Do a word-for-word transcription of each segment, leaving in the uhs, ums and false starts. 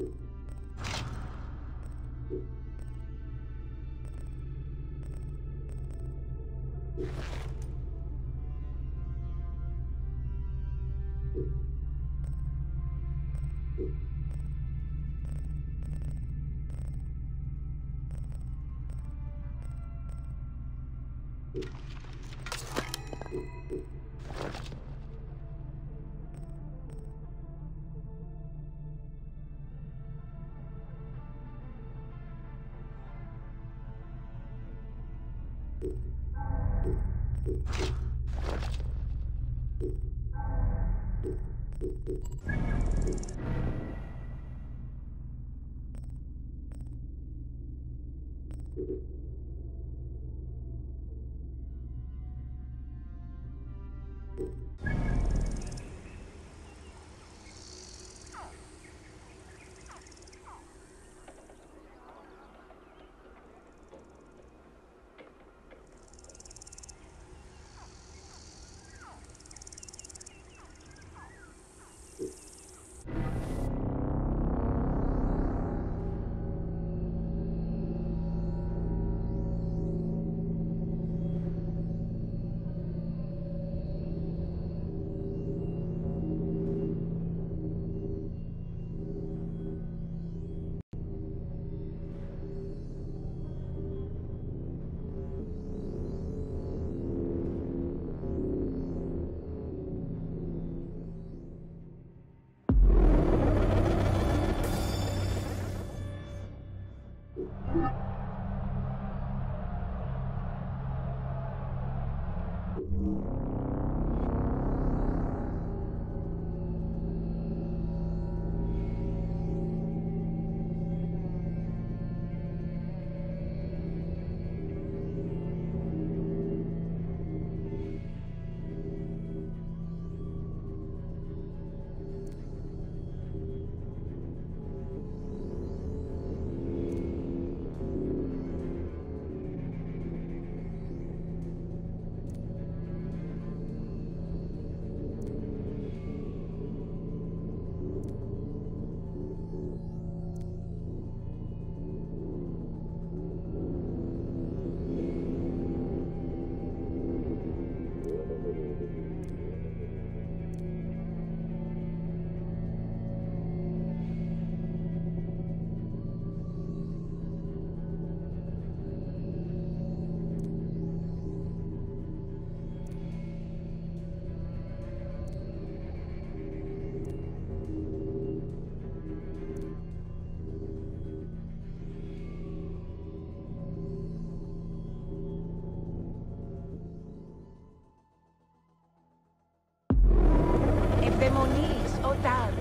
Ευδαιμονής, Οτάρ.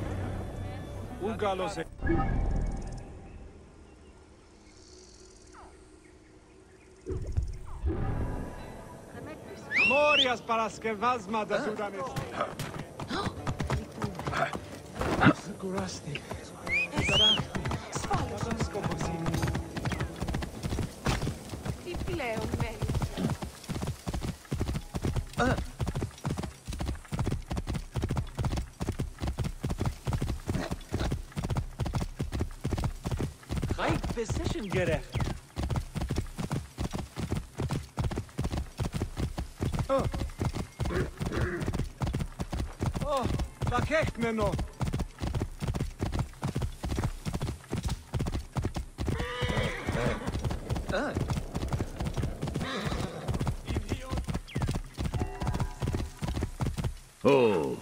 Ου καλός ε... Μόριας παρασκευάσματα σου ήταν εσύ. Ξεκουράστη. Υπεράχτη. Όταν σκοπός είναι. Τι πλέον μένει. High physician gerecht. Oh. Oh, vakekneno. Oh.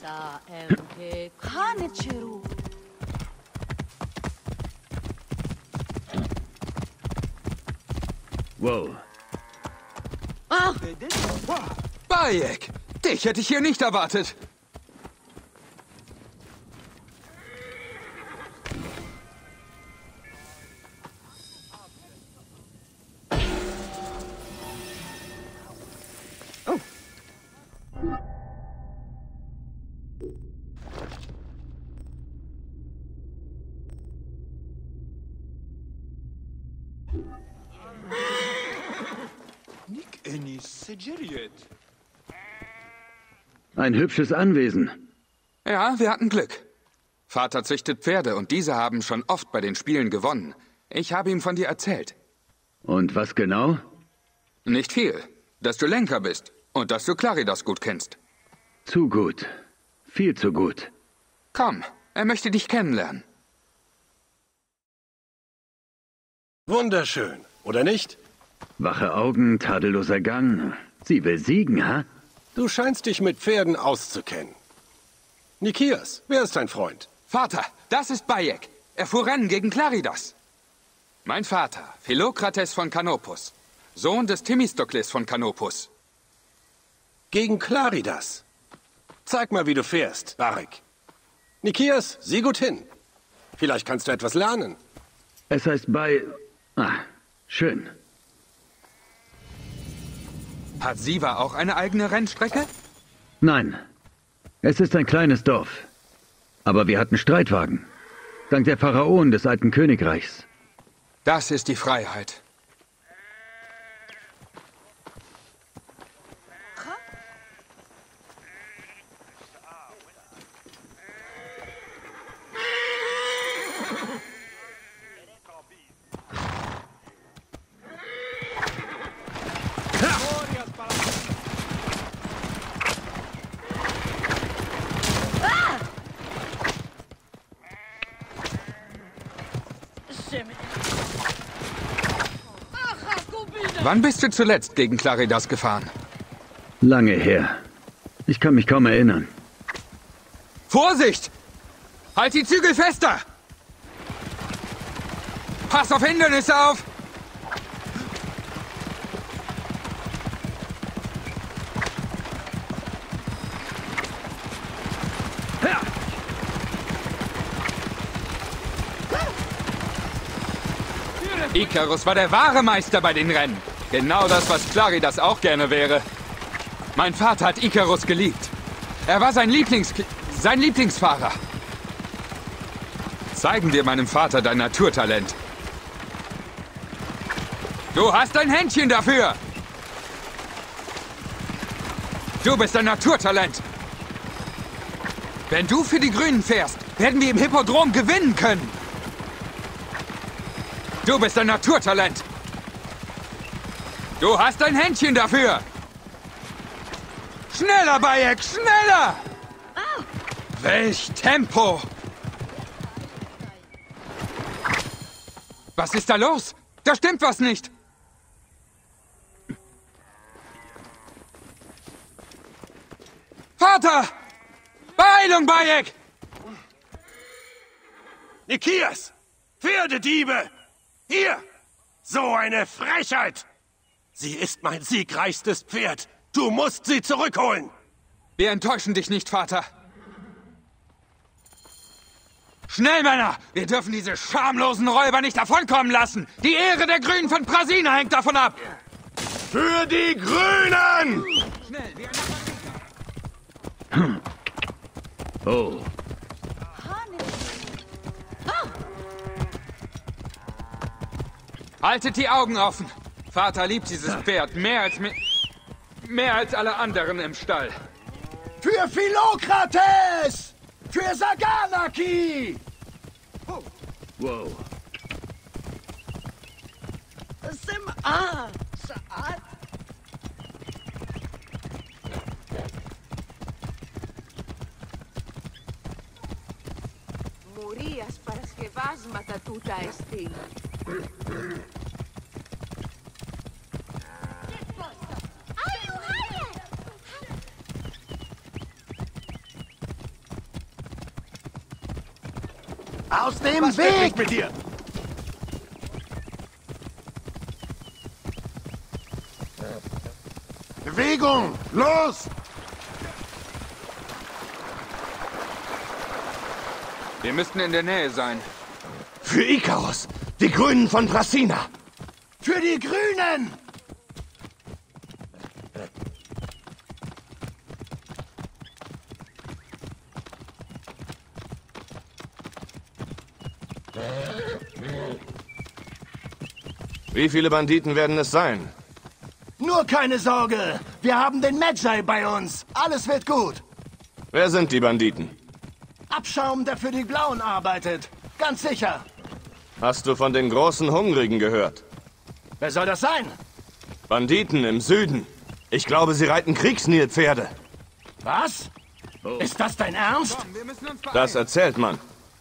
Χάνε Wow. Ah! Bayek! Dich hätte ich hier nicht erwartet. Ein hübsches Anwesen. Ja, wir hatten Glück. Vater züchtet Pferde und diese haben schon oft bei den Spielen gewonnen. Ich habe ihm von dir erzählt. Und was genau? Nicht viel. Dass du Lenker bist und dass du Claridas gut kennst. Zu gut. Viel zu gut. Komm, er möchte dich kennenlernen. Wunderschön, oder nicht? Wache Augen, tadelloser Gang. Sie will siegen, ha? Du scheinst dich mit Pferden auszukennen. Nikias, wer ist dein Freund? Vater, das ist Bayek. Er fuhr Rennen gegen Claridas. Mein Vater, Philokrates von Kanopus. Sohn des Themistokles von Kanopus. Gegen Claridas. Zeig mal, wie du fährst, Barek. Nikias, sieh gut hin. Vielleicht kannst du etwas lernen. Es heißt bei... Ah, schön. Hat Siva auch eine eigene Rennstrecke? Nein. Es ist ein kleines Dorf. Aber wir hatten Streitwagen. Dank der Pharaonen des alten Königreichs. Das ist die Freiheit. Wann bist du zuletzt gegen Claridas gefahren? Lange her. Ich kann mich kaum erinnern. Vorsicht! Halt die Zügel fester! Pass auf Hindernisse auf! Ikarus war der wahre Meister bei den Rennen. Genau das, was Claridas auch gerne wäre. Mein Vater hat Ikarus geliebt. Er war sein Lieblings... sein Lieblingsfahrer. Zeigen wir meinem Vater dein Naturtalent. Du hast ein Händchen dafür! Du bist ein Naturtalent! Wenn du für die Grünen fährst, werden wir im Hippodrom gewinnen können! Du bist ein Naturtalent! Du hast ein Händchen dafür! Schneller, Bayek, schneller! Welch Tempo! Was ist da los? Da stimmt was nicht! Vater! Beeilung, Bayek! Nikias! Pferdediebe! Hier! So eine Frechheit! Sie ist mein siegreichstes Pferd. Du musst sie zurückholen! Wir enttäuschen dich nicht, Vater. Schnell, Männer! Wir dürfen diese schamlosen Räuber nicht davonkommen lassen! Die Ehre der Grünen von Prasina hängt davon ab! Für die Grünen! Schnell, wir Oh. Haltet die Augen offen! Vater liebt dieses Pferd mehr als mi- mehr als alle anderen im Stall. Für Philokrates! Für Saganaki! Wow. Sim... Ah! Saat? Μουρίας παρασκευάσματα τούτα εστί. Aus dem Was will ich Weg! mit dir? Bewegung! Los! Wir müssten in der Nähe sein. Für Ikarus, die Grünen von Brasina. Für die Grünen! Wie viele Banditen werden es sein? Nur keine Sorge! Wir haben den Medjay bei uns. Alles wird gut. Wer sind die Banditen? Abschaum, der für die Blauen arbeitet. Ganz sicher. Hast du von den großen Hungrigen gehört? Wer soll das sein? Banditen im Süden. Ich glaube, sie reiten Kriegsnilpferde. Was? Ist das dein Ernst? Komm, wir müssen uns beeilen. Das erzählt man.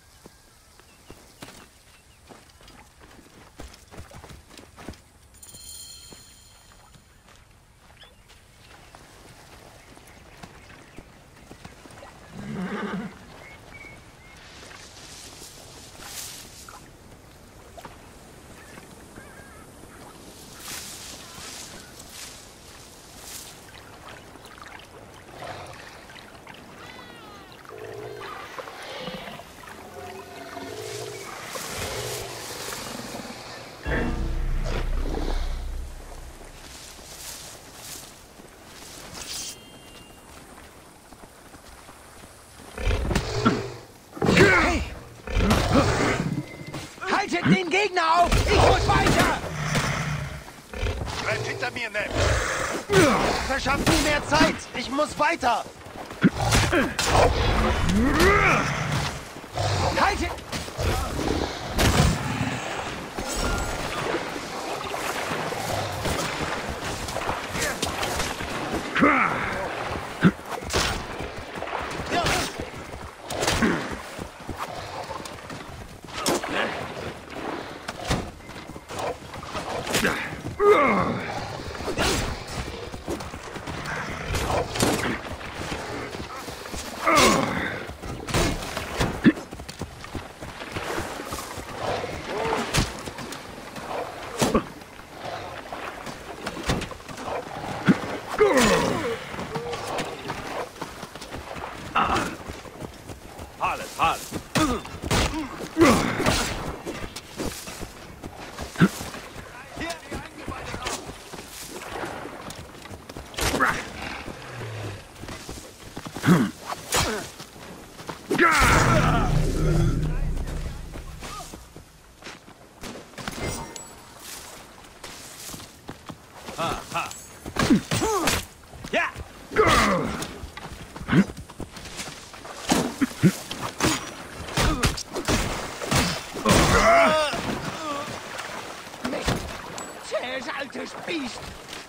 Haltet den Gegner auf! Ich muss weiter! Bleib hinter mir, Ned. Verschafft mir mehr Zeit! Ich muss weiter! Haltet! Alles, alles. Ja! Zähes altes Biest!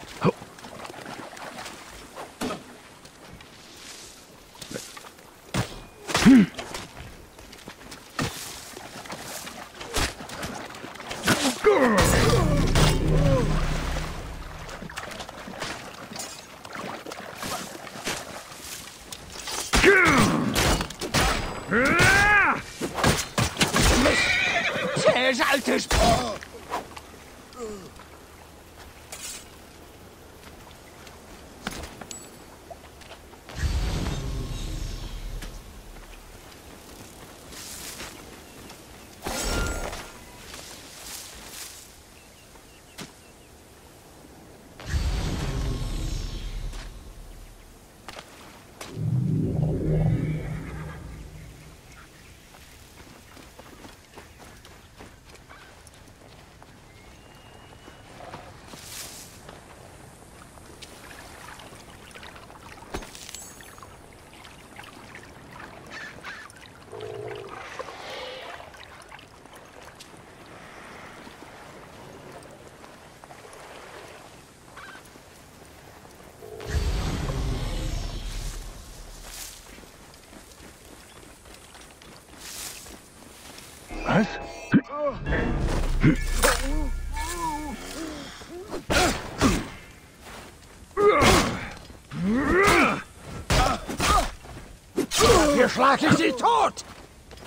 Zähes altes Biest! Was? Hier schlag ich sie tot!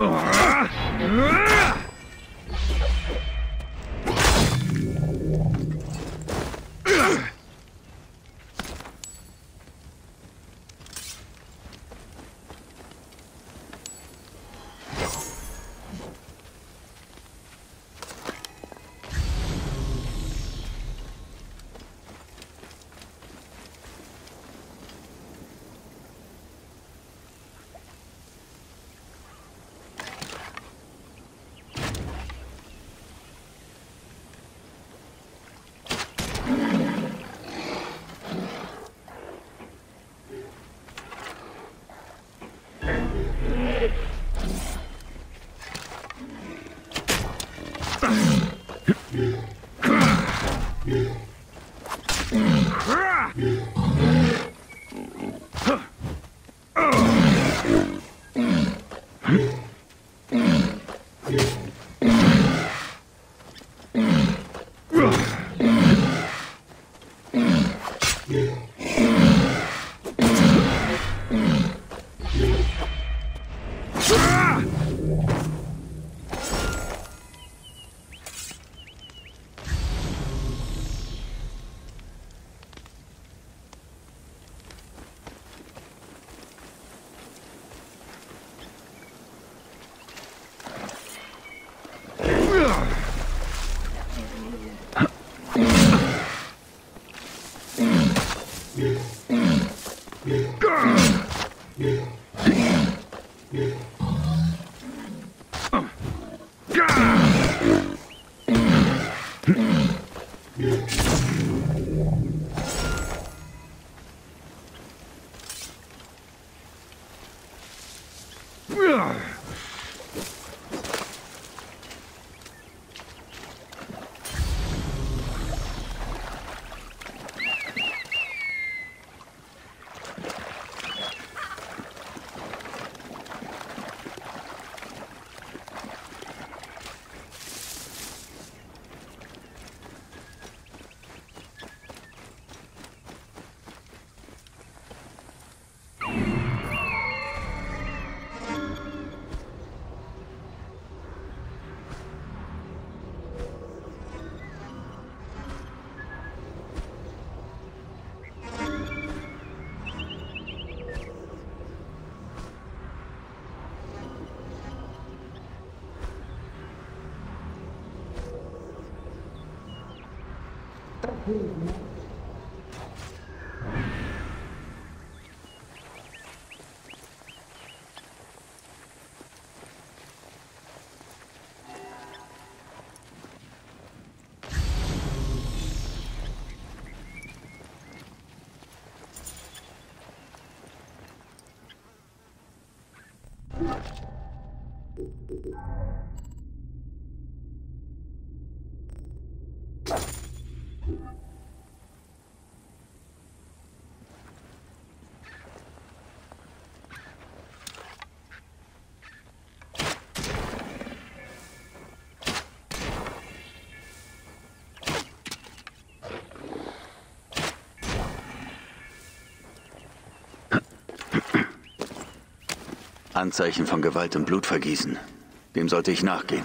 Anzeichen von Gewalt und Blutvergießen. Wem sollte ich nachgehen?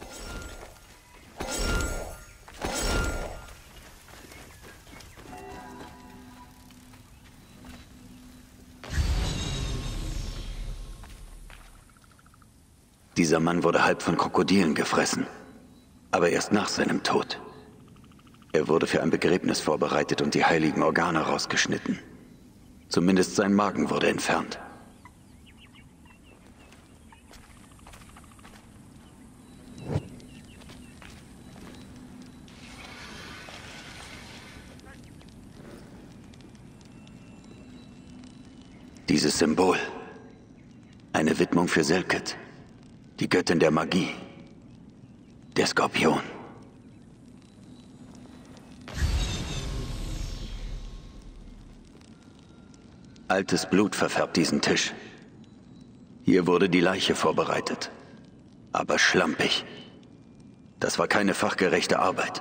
Dieser Mann wurde halb von Krokodilen gefressen. Aber erst nach seinem Tod. Er wurde für ein Begräbnis vorbereitet und die heiligen Organe rausgeschnitten. Zumindest sein Magen wurde entfernt. Dieses Symbol. Eine Widmung für Selket, die Göttin der Magie. Der Skorpion. Altes Blut verfärbt diesen Tisch. Hier wurde die Leiche vorbereitet. Aber schlampig. Das war keine fachgerechte Arbeit.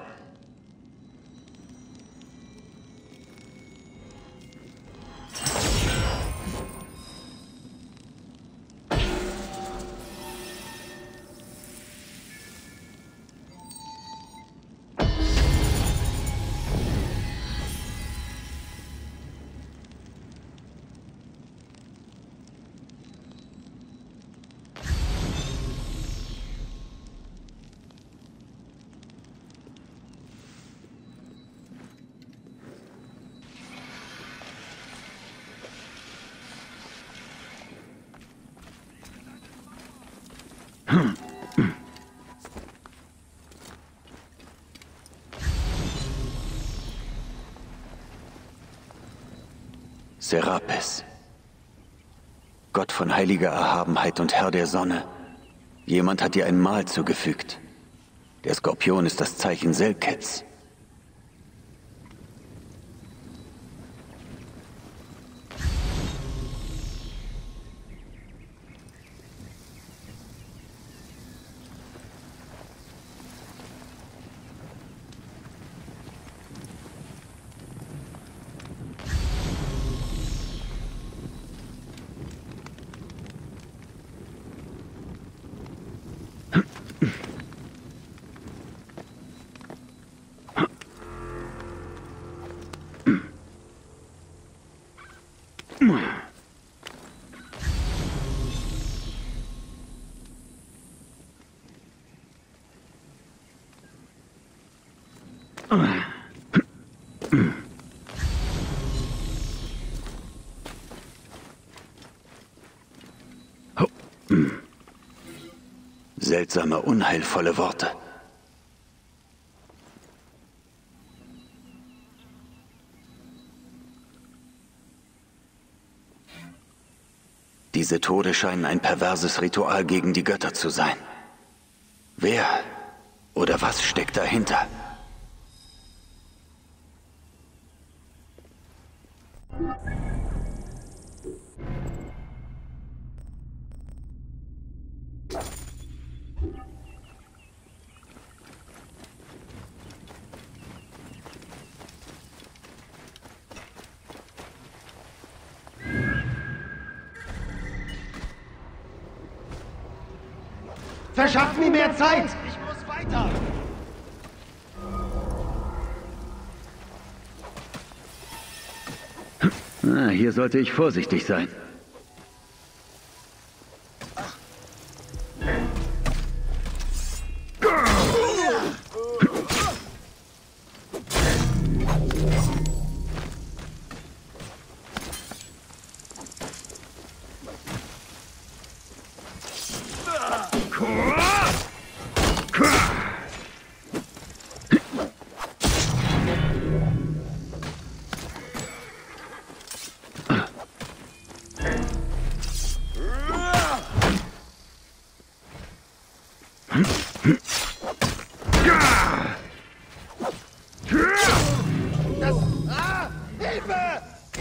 Serapis. Gott von heiliger Erhabenheit und Herr der Sonne. Jemand hat dir ein Mal zugefügt. Der Skorpion ist das Zeichen Selkets. Seltsame, unheilvolle Worte. Diese Tode scheinen ein perverses Ritual gegen die Götter zu sein. Wer oder was steckt dahinter? Verschafft mir mehr Zeit! Ich muss weiter! Na, hier sollte ich vorsichtig sein. Das... Ah! Hilfe!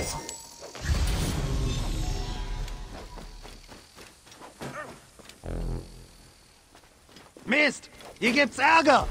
Mist! Hier gibt's Ärger!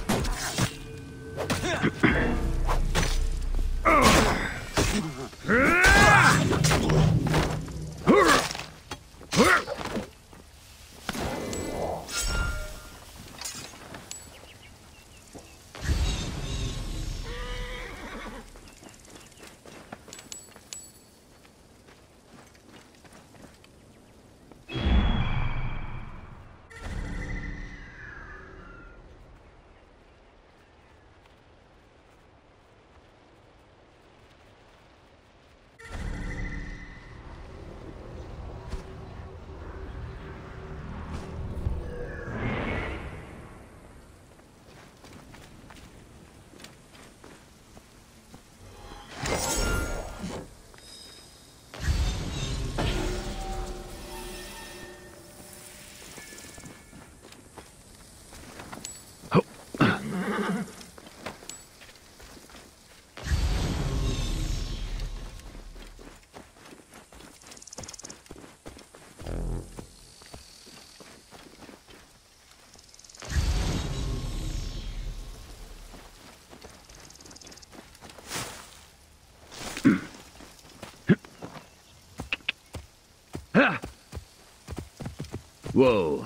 Wow.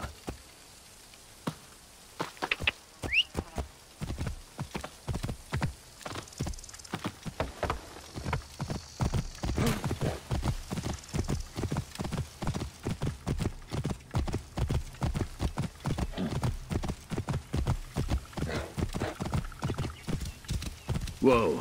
Wow.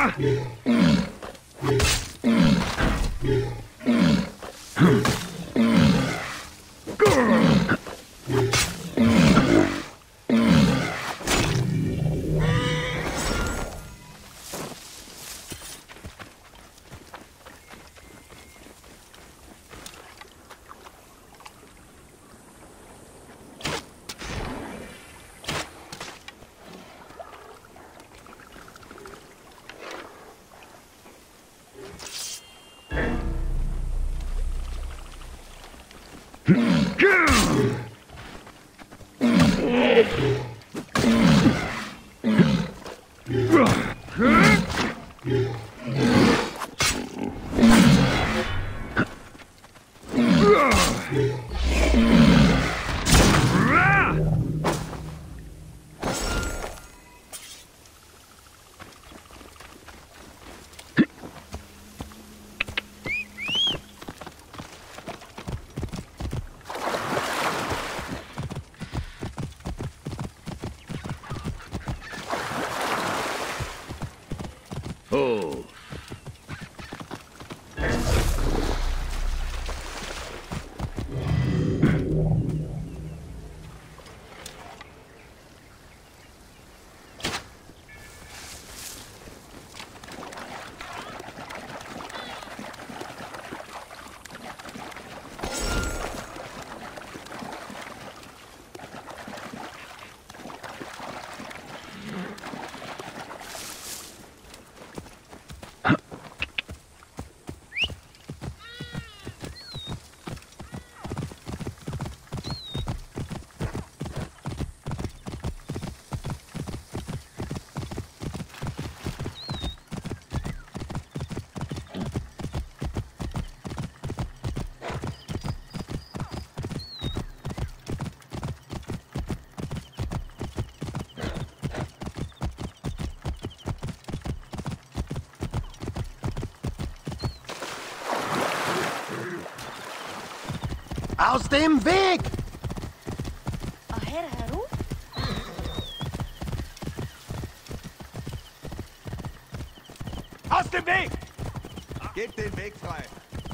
Oh. Aus dem Weg! Aher Haru? Aus dem Weg! Gebt den Weg frei.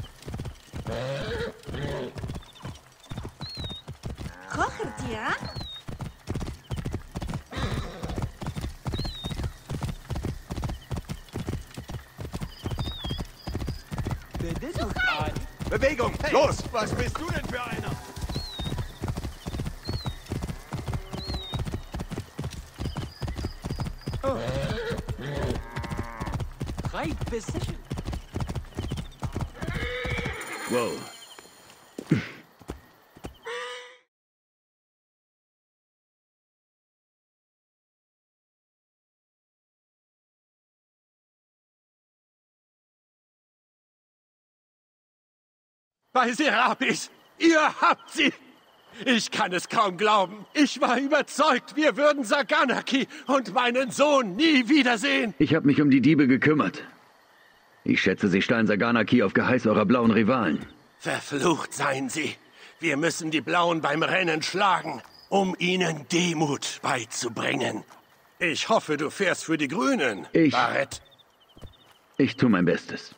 Kochert ja? Bewegung! Los! Was bist du denn für einer? Right position. Wow. Bei Serapis! Ihr habt sie! Ich kann es kaum glauben. Ich war überzeugt, wir würden Saganaki und meinen Sohn nie wiedersehen. Ich habe mich um die Diebe gekümmert. Ich schätze, sie stahlen Saganaki auf Geheiß eurer blauen Rivalen. Verflucht seien sie. Wir müssen die Blauen beim Rennen schlagen, um ihnen Demut beizubringen. Ich hoffe, du fährst für die Grünen, Ich- Barrett. Ich tue mein Bestes.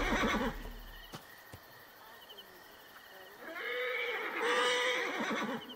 Ha ha ha!